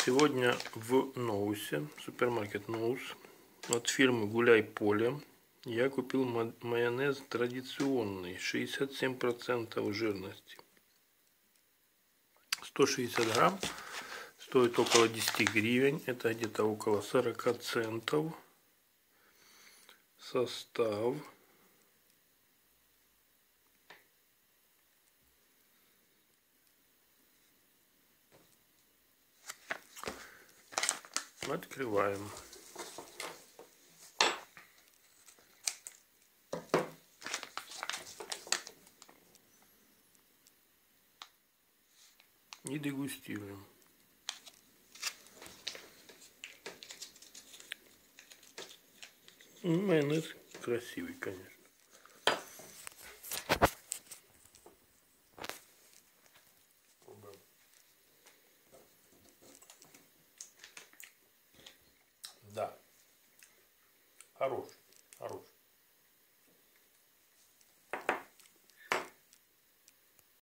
Сегодня в Ноусе, супермаркет Ноус, от фирмы Гуляй Поле, я купил майонез традиционный, 67% жирности. 160 грамм, стоит около 10 гривен, это где-то около 40 центов. Состав. Открываем. И дегустируем. Майонез красивый, конечно. Да. Хороший.